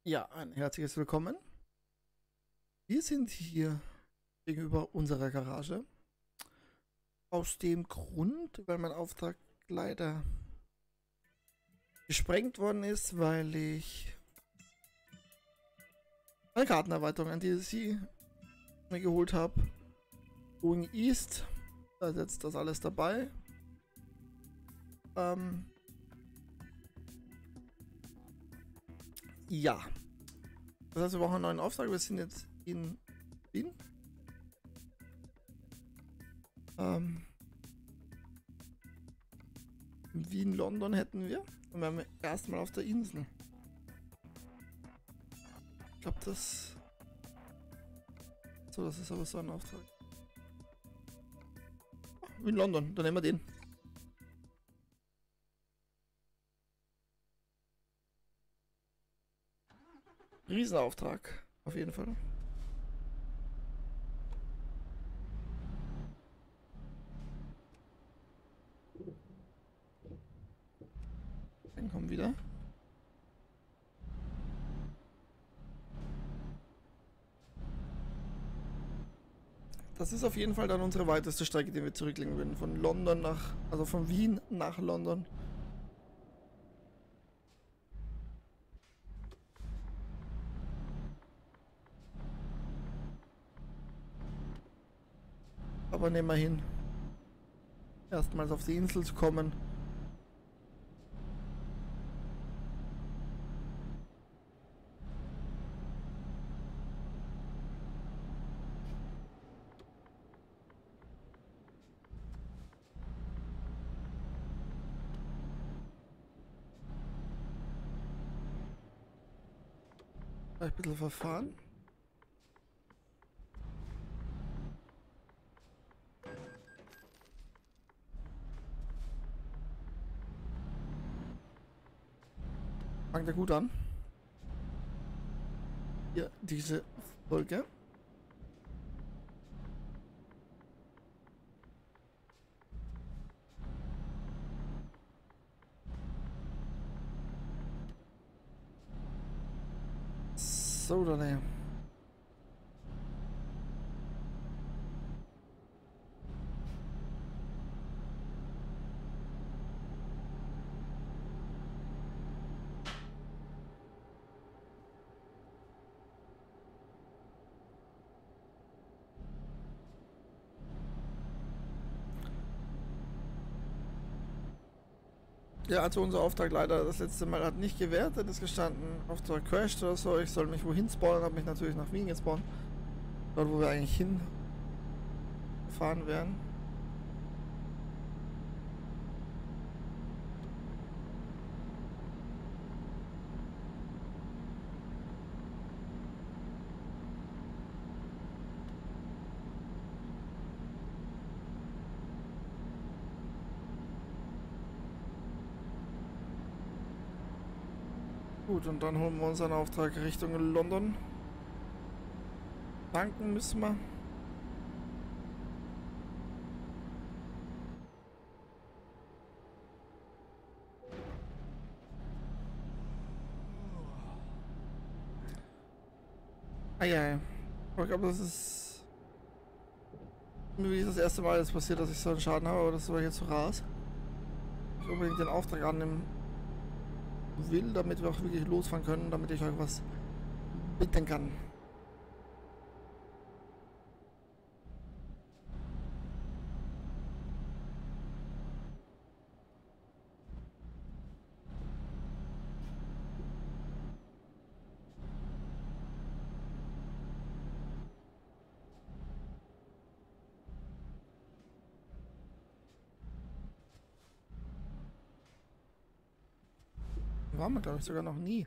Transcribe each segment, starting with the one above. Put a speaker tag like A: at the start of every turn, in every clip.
A: Ja, ein herzliches Willkommen. Wir sind hier gegenüber unserer Garage. Aus dem Grund, weil mein Auftrag leider gesprengt worden ist, weil ich eine Kartenerweiterung an DLC mir geholt habe. Going East, da ist jetzt das alles dabei. Ähm, ja, das heißt, wir brauchen einen neuen Auftrag. Wir sind jetzt in Wien. Wien, London hätten wir. Und wir haben erstmal auf der Insel. Ich glaube, das... So, das ist aber so ein Auftrag. In London, dann nehmen wir den. Riesenauftrag, auf jeden Fall. Dann kommen wieder. Das ist auf jeden Fall dann unsere weiteste Strecke, die wir zurücklegen würden. Von London nach, also von Wien nach London. Aber nehmen wir hin. Erstmals auf die Insel zu kommen. Ein bisschen verfahren. Fangt ja gut an. Hier, diese Folge. So, dann. Ja, also unser Auftrag leider das letzte Mal hat nicht gewertet, ist gestanden, Auftrag crashed oder so, ich soll mich wohin spawnen, habe mich natürlich nach Wien gespawnt. Dort, wo wir eigentlich hinfahren werden. Gut, und dann holen wir unseren Auftrag Richtung London. Tanken müssen wir. Ah ja, aber ich glaube, das ist mir wie das erste Mal jetzt passiert, dass ich so einen Schaden habe, aber das war jetzt so raus. Ich unbedingt den Auftrag annehmen will, damit wir auch wirklich losfahren können, damit ich euch was bitten kann. Waren wir, glaube ich, sogar noch nie.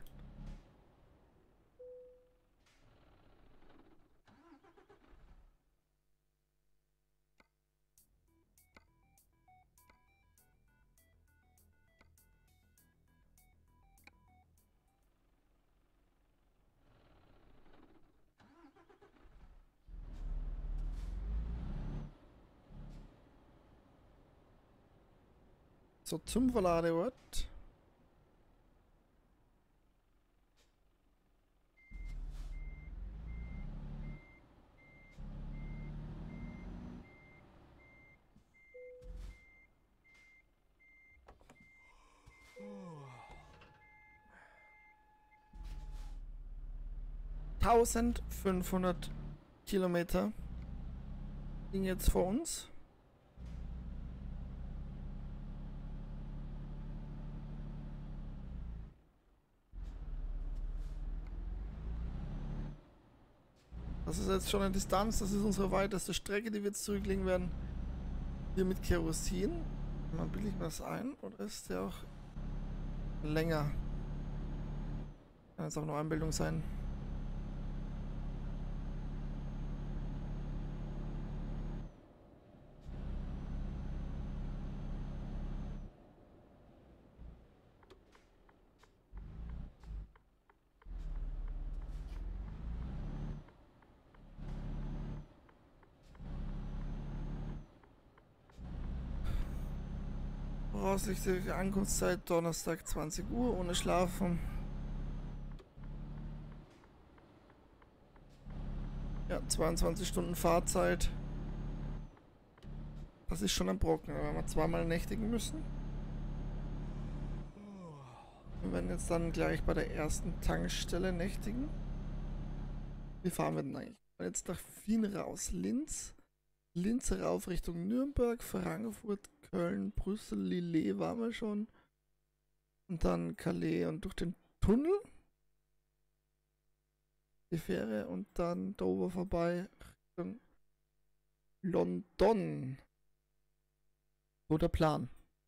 A: So, zum Verladeort. 1500 Kilometer liegen jetzt vor uns. Das ist jetzt schon eine Distanz, das ist unsere weiteste Strecke, die wir jetzt zurücklegen werden. Hier mit Kerosin. Mal billig was ein, oder ist der auch länger? Kann jetzt auch nur Einbildung sein. Voraussichtliche Ankunftszeit Donnerstag 20 Uhr ohne Schlafen. Ja, 22 Stunden Fahrzeit. Das ist schon ein Brocken, aber wenn wir zweimal nächtigen müssen. Wir werden jetzt dann gleich bei der ersten Tankstelle nächtigen. Wie fahren wir denn eigentlich? Jetzt nach Wien raus. Linz rauf Richtung Nürnberg, Frankfurt, Köln, Brüssel, Lille waren wir schon. Und dann Calais und durch den Tunnel. Die Fähre und dann Dover vorbei Richtung London. So der Plan.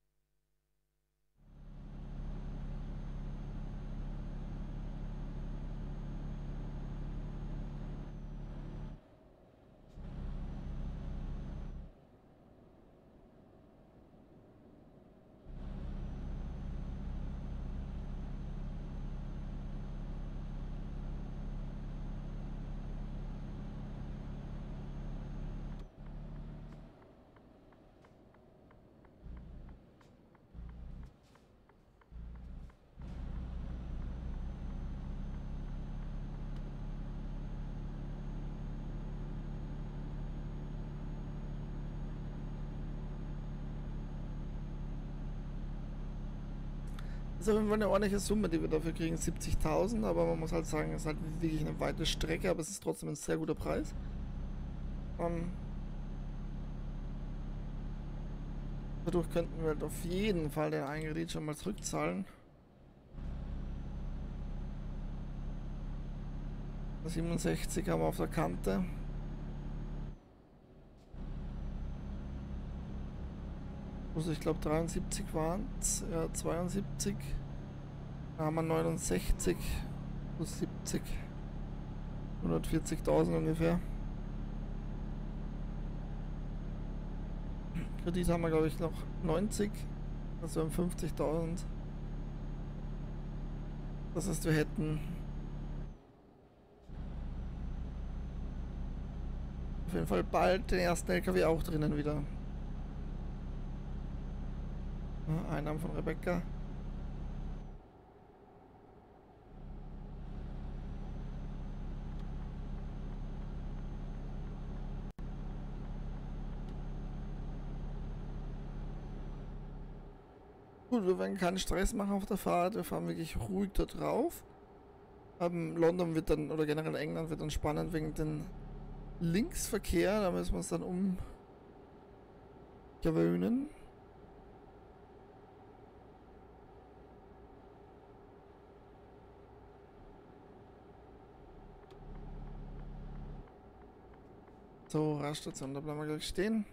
A: Das ist auf jeden Fall eine ordentliche Summe, die wir dafür kriegen, 70.000, aber man muss halt sagen, es ist halt wirklich eine weite Strecke, aber es ist trotzdem ein sehr guter Preis. Dadurch könnten wir halt auf jeden Fall den einen Kredit schon mal zurückzahlen. 67 haben wir auf der Kante. Also ich glaube 73 waren es, ja 72. Da haben wir 69 plus 70. 140.000 ungefähr. Kredit haben wir glaube ich noch 90. Also haben 50.000. Das heißt wir hätten auf jeden Fall bald den ersten LKW auch drinnen wieder. Einnahmen von Rebecca. Gut, wir werden keinen Stress machen auf der Fahrt. Wir fahren wirklich ruhig da drauf. London wird dann, oder generell England wird dann spannend wegen den Linksverkehr. Da müssen wir uns dann umgewöhnen. So, Raststation, da bleiben wir gleich stehen.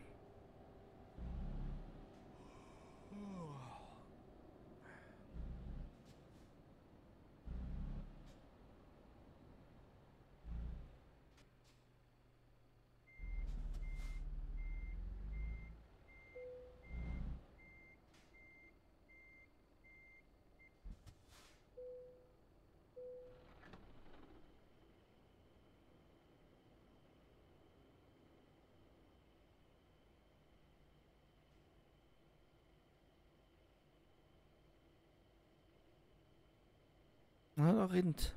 A: Na, da Rind.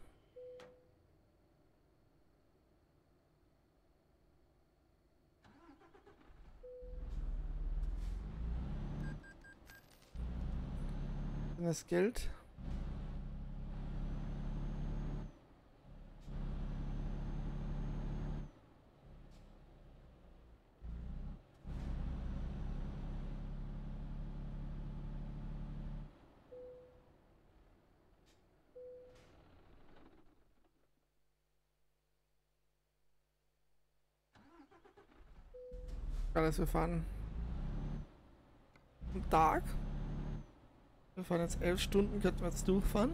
A: Das Geld. Alles, wir fahren am Tag. Wir fahren jetzt 11 Stunden, könnten wir jetzt durchfahren.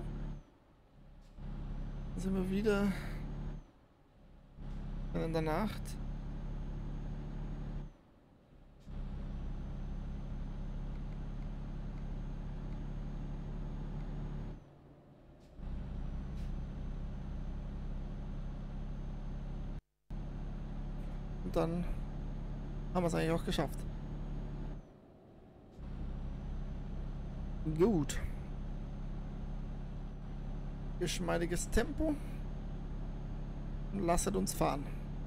A: Dann sind wir wieder in der Nacht. Und dann haben wir es eigentlich auch geschafft. Gut. Geschmeidiges Tempo. Und lasset uns fahren.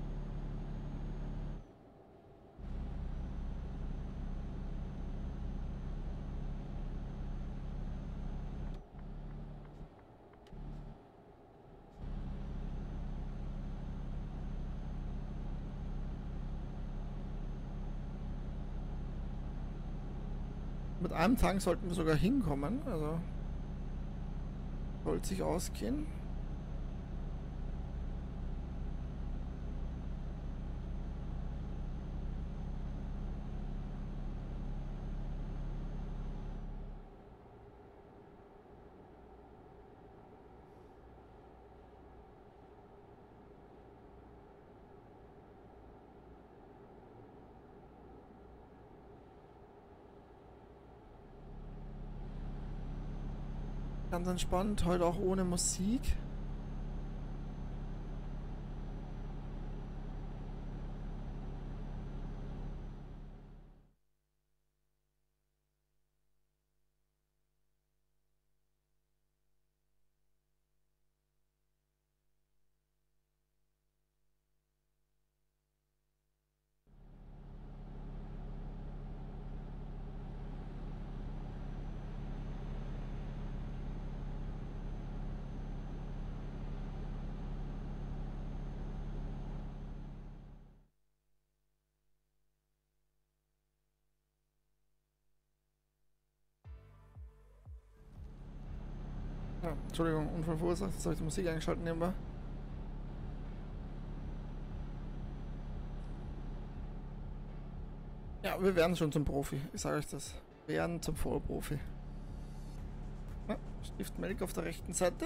A: Mit einem Tank sollten wir sogar hinkommen, also sollte sich ausgehen. Ganz entspannt, heute auch ohne Musik. Ja, Entschuldigung, Unfall verursacht. Jetzt habe ich die Musik eingeschaltet nebenbei. Ja, wir werden schon zum Profi. Ich sage euch das. Wir werden zum Vollprofi. Ja, Stift Melk auf der rechten Seite.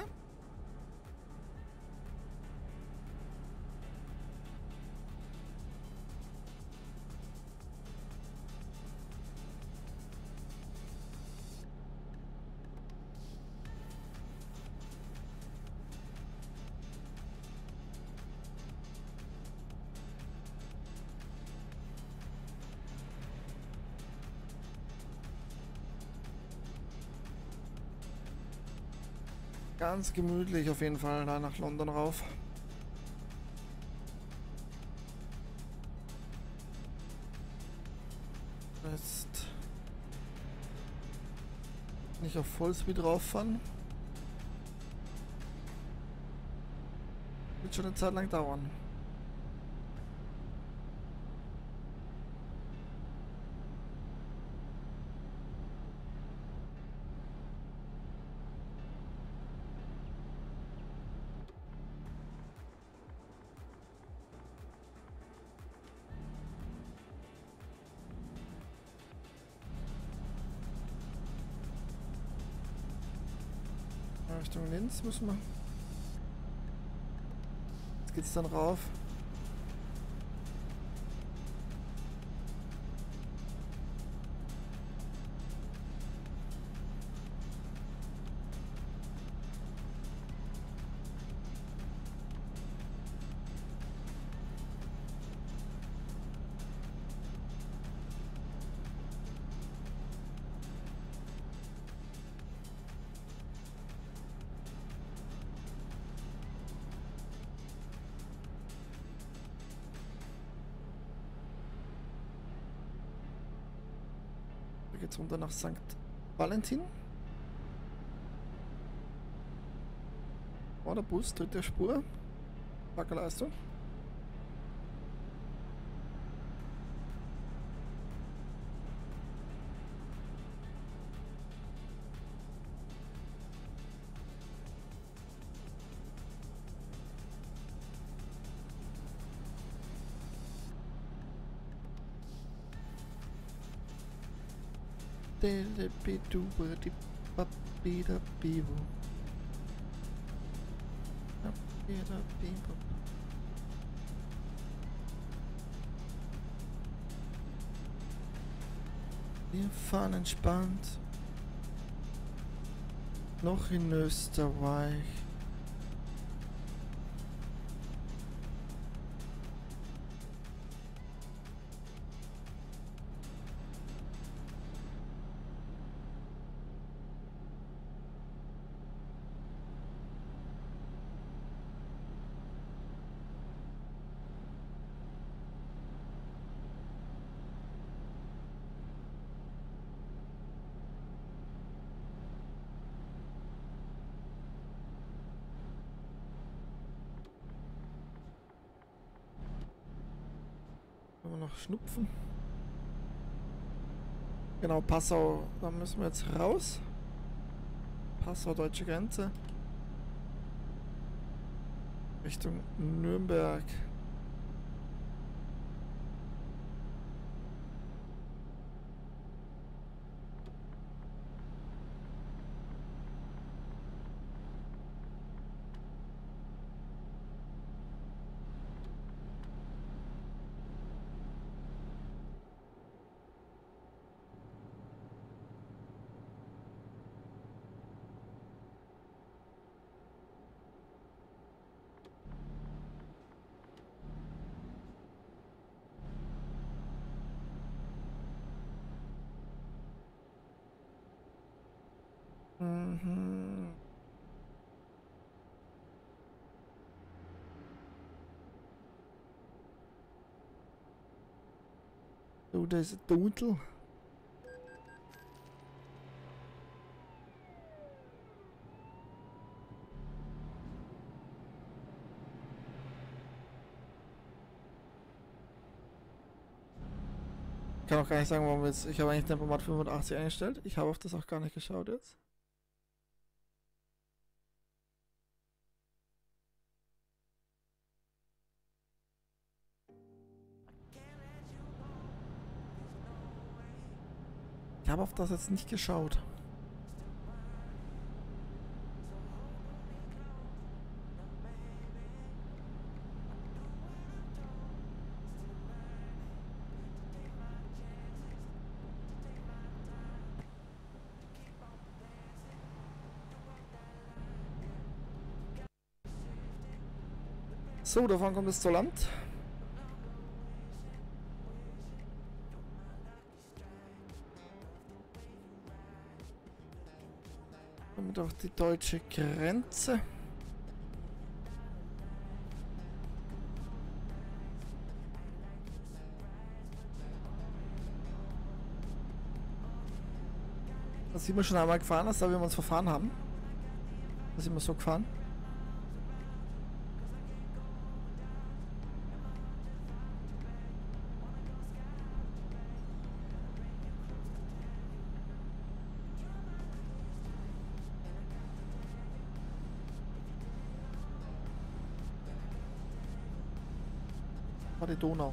A: Ganz gemütlich auf jeden Fall da nach London rauf. Jetzt nicht auf Vollspeed rauffahren. Wird schon eine Zeit lang dauern. Richtung Linz müssen wir. Jetzt geht's dann rauf. Da geht's runter nach St. Valentin. Oh, der Bus, dritte Spur. Starke Leistung. Wir fahren entspannt. Noch in Österreich. Noch Schnupfen. Genau, Passau, da müssen wir jetzt raus. Passau, deutsche Grenze. Richtung Nürnberg. Mhm. So, da ist ein Dudel. Ich kann auch gar nicht sagen, warum wir jetzt. Ich habe eigentlich Tempomat 85 eingestellt. Ich habe auf das auch gar nicht geschaut jetzt. Ich habe auf das jetzt nicht geschaut. So, davon kommt es zur Land. Damit auch die deutsche Grenze. Da sind wir schon einmal gefahren, als da wir uns verfahren haben. Da sind wir so gefahren. War die Donau.